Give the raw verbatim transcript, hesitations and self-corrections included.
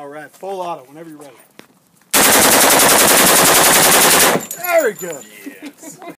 All right, full auto, whenever you're ready. Very good. Yes.